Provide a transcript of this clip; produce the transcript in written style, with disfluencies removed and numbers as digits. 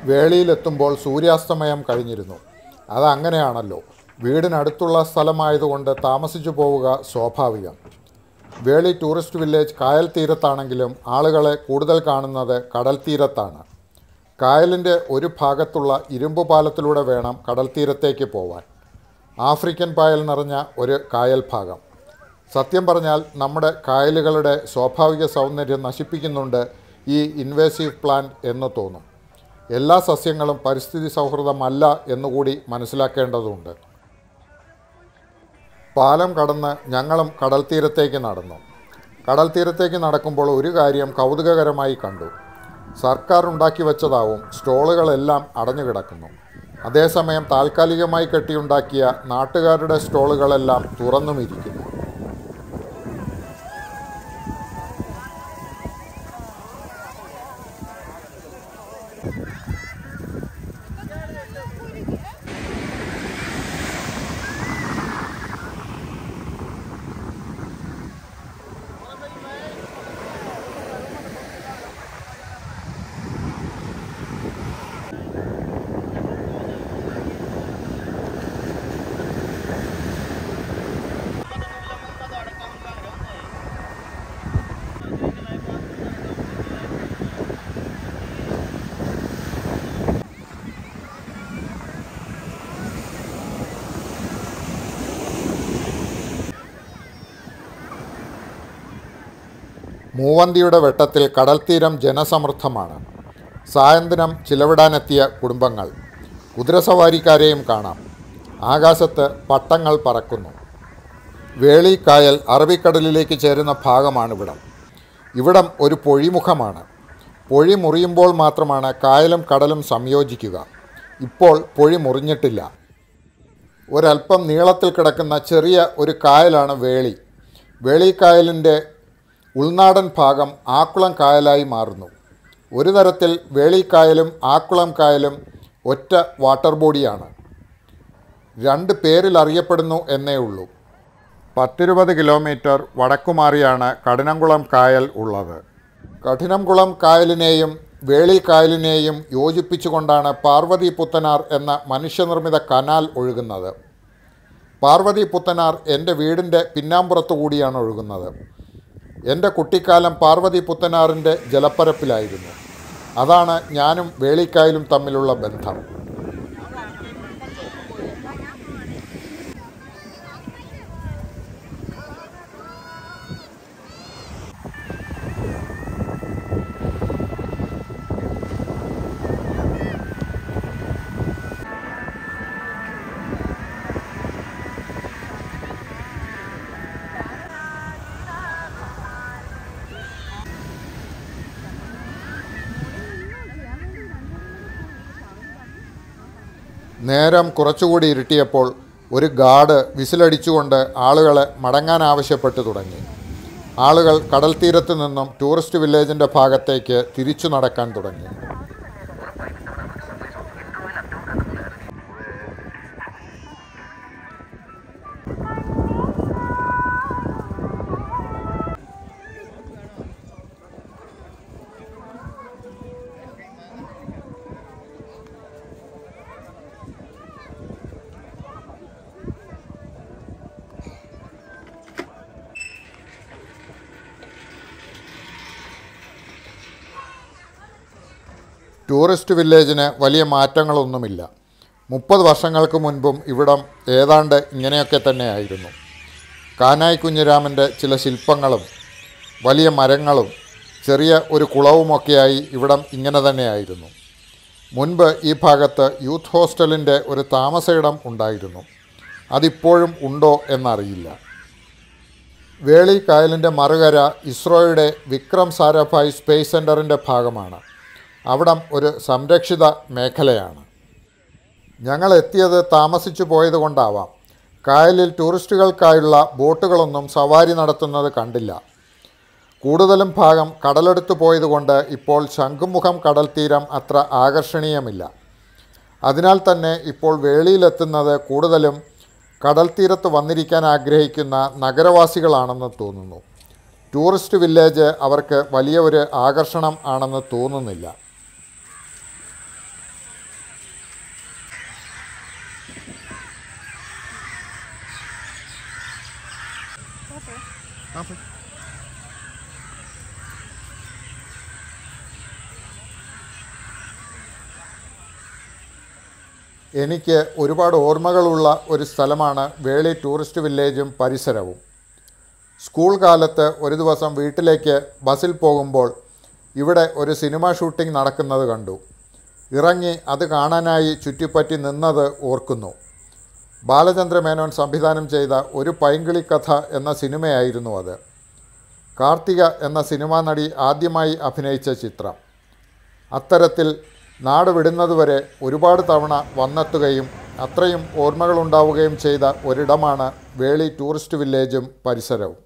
വേളിയിലെത്തുമ്പോൾ സൂര്യാസ്തമയം കഴിഞ്ഞിരുന്നു. അതങ്ങനെയാണല്ലോ. വീടിനടുത്തുള്ള സ്ഥലമായതുകൊണ്ട് താമസിച്ചു പോവുക സ്വാഭാവികം. വേളി ടൂറിസ്റ്റ് വില്ലേജ് കായൽ തീരത്താണെങ്കിലും ആളുകളെ കൂടുതൽ കാണുന്നത് കടൽ തീരത്താണ്. കായലിൻ്റെ ഒരു ഭാഗത്തുള്ള ഇരുമ്പ് പാലത്തിലൂടെ വേണം കടൽ തീരത്തേക്ക് പോവാൻ. ആഫ്രിക്കൻ പായൽ നിറഞ്ഞ ഒരു കായൽ ഭാഗം. സത്യം പറഞ്ഞാൽ നമ്മുടെ കായലുകളുടെ സ്വാഭാവിക സൗന്ദര്യം നശിപ്പിക്കുന്നുണ്ട് ഈ ഇൻവേസീവ് പ്ലാന്റ് എന്ന് തോന്നും. എല്ലാ സസ്യങ്ങളും പരിസ്ഥിതി സൗഹൃദമല്ല എന്നുകൂടി മനസ്സിലാക്കേണ്ടതുണ്ട്. പാലം കടന്ന് ഞങ്ങളും കടൽ തീരത്തേക്ക് നടന്നു. കടൽ തീരത്തേക്ക് നടക്കുമ്പോൾ ഒരു കാര്യം കൗതുകകരമായി കണ്ടു. സർക്കാർ ഉണ്ടാക്കി വെച്ചതാവും സ്റ്റോളുകളെല്ലാം അടഞ്ഞു കിടക്കുന്നു. അതേസമയം താൽക്കാലികമായി കെട്ടിയുണ്ടാക്കിയ നാട്ടുകാരുടെ സ്റ്റോളുകളെല്ലാം തുറന്നുമിരിക്കുന്നു. മൂവന്തിയുടെ വെട്ടത്തിൽ കടൽത്തീരം ജനസമൃദ്ധമാണ്. സായന്തനം ചിലവിടാനെത്തിയ കുടുംബങ്ങൾ. കുതിരസവാരിക്കാരെയും കാണാം. ആകാശത്ത് പട്ടങ്ങൾ പറക്കുന്നു. വേളി കായൽ അറബിക്കടലിലേക്ക് ചേരുന്ന ഭാഗമാണിവിടം. ഇവിടം ഒരു പൊഴിമുഖമാണ്. പൊഴി മുറിയുമ്പോൾ മാത്രമാണ് കായലും കടലും സംയോജിക്കുക. ഇപ്പോൾ പൊഴി മുറിഞ്ഞിട്ടില്ല. ഒരൽപ്പം നീളത്തിൽ കിടക്കുന്ന ചെറിയ ഒരു കായലാണ് വേളി. വേളിക്കായലിൻ്റെ ഉൾനാടൻ ഭാഗം ആക്കുളം കായലായി മാറുന്നു. ഒരു തരത്തിൽ വേളിക്കായലും ആക്കുളം കായലും ഒറ്റ വാട്ടർ ബോഡിയാണ്. രണ്ട് പേരിൽ അറിയപ്പെടുന്നു എന്നേ ഉള്ളൂ. 10-20 കിലോമീറ്റർ വടക്കുമാറിയാണ് കഠിനംകുളം കായൽ ഉള്ളത്. കഠിനംകുളം കായലിനെയും വേളിക്കായലിനെയും യോജിപ്പിച്ചുകൊണ്ടാണ് പാർവതി പുത്തനാർ എന്ന മനുഷ്യനിർമ്മിത കനാൽ ഒഴുകുന്നത്. പാർവതി പുത്തനാർ എൻ്റെ വീടിൻ്റെ പിന്നാമ്പുറത്തു കൂടിയാണ് ഒഴുകുന്നത്. എൻ്റെ കുട്ടിക്കാലം പാർവതി പുത്തനാറിൻ്റെ ജലപ്പരപ്പിലായിരുന്നു. അതാണ് ഞാനും വേളിക്കായലും തമ്മിലുള്ള ബന്ധം. നേരം കുറച്ചുകൂടി ഇരുട്ടിയപ്പോൾ ഒരു ഗാർഡ് വിസിലടിച്ചുകൊണ്ട് ആളുകളെ മടങ്ങാൻ ആവശ്യപ്പെട്ടു തുടങ്ങി. ആളുകൾ കടൽ തീരത്ത് നിന്നും ടൂറിസ്റ്റ് വില്ലേജിൻ്റെ ഭാഗത്തേക്ക് തിരിച്ചു നടക്കാൻ തുടങ്ങി. ടൂറിസ്റ്റ് വില്ലേജിന് വലിയ മാറ്റങ്ങളൊന്നുമില്ല. 30 വർഷങ്ങൾക്ക് മുൻപും ഇവിടം ഏതാണ്ട് ഇങ്ങനെയൊക്കെ തന്നെയായിരുന്നു. കാനായി കുഞ്ഞിരാമൻ്റെ ചില ശില്പങ്ങളും വലിയ മരങ്ങളും ചെറിയ ഒരു കുളവുമൊക്കെയായി ഇവിടം ഇങ്ങനെ തന്നെയായിരുന്നു. മുൻപ് ഈ ഭാഗത്ത് യൂത്ത് ഹോസ്റ്റലിൻ്റെ ഒരു താമസയിടം ഉണ്ടായിരുന്നു. അതിപ്പോഴും ഉണ്ടോ എന്നറിയില്ല. വേളി കായലിൻ്റെ മറുകര ഇസ്രോയുടെ വിക്രം സാരാഭായ് സ്പേസ് സെൻ്ററിൻ്റെ ഭാഗമാണ്. അവിടം ഒരു സംരക്ഷിത മേഖലയാണ്. ഞങ്ങൾ എത്തിയത് താമസിച്ചു പോയതുകൊണ്ടാവാം കായലിൽ ടൂറിസ്റ്റുകൾക്കായുള്ള ബോട്ടുകളൊന്നും സവാരി നടത്തുന്നത് കണ്ടില്ല. കൂടുതലും ഭാഗം കടലെടുത്തു പോയതുകൊണ്ട് ഇപ്പോൾ ശംഖുമുഖം കടൽ തീരം അത്ര ആകർഷണീയമില്ല. അതിനാൽ തന്നെ ഇപ്പോൾ വേളിയിലെത്തുന്നത് കൂടുതലും കടൽ തീരത്ത് വന്നിരിക്കാൻ ആഗ്രഹിക്കുന്ന നഗരവാസികളാണെന്ന് തോന്നുന്നു. ടൂറിസ്റ്റ് വില്ലേജ് അവർക്ക് വലിയ ഒരു ആകർഷണം ആണെന്ന് തോന്നുന്നില്ല. എനിക്ക് ഒരുപാട് ഓർമ്മകളുള്ള ഒരു സ്ഥലമാണ് വേളി ടൂറിസ്റ്റ് വില്ലേജും പരിസരവും. സ്കൂൾ കാലത്ത് ഒരു ദിവസം വീട്ടിലേക്ക് ബസ്സിൽ പോകുമ്പോൾ ഇവിടെ ഒരു സിനിമ ഷൂട്ടിംഗ് നടക്കുന്നത് കണ്ടു. ഇറങ്ങി അത് കാണാനായി ചുറ്റിപ്പറ്റി നിന്നത് ഓർക്കുന്നു. ബാലചന്ദ്ര മേനോൻ സംവിധാനം ചെയ്ത ഒരു പൈങ്കിളി കഥ എന്ന സിനിമയായിരുന്നു അത്. കാർത്തിക എന്ന സിനിമാ നടി ആദ്യമായി അഭിനയിച്ച ചിത്രം. അത്തരത്തിൽ നാട് വിടുന്നതുവരെ ഒരുപാട് തവണ വന്നെത്തുകയും അത്രയും ഓർമ്മകളുണ്ടാവുകയും ചെയ്ത ഒരിടമാണ് വേളി ടൂറിസ്റ്റ് വില്ലേജും പരിസരവും.